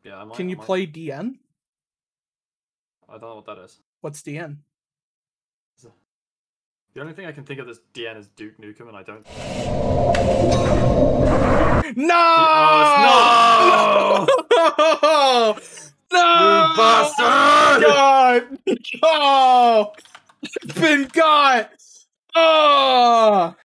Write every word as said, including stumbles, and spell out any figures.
Yeah, I might. Can you I might. play D N? I don't know what that is. What's D N? The only thing I can think of this D N is Duke Nukem, and I don't. No! Oh, no! No! You bastard! God! Oh! Been got! Oh!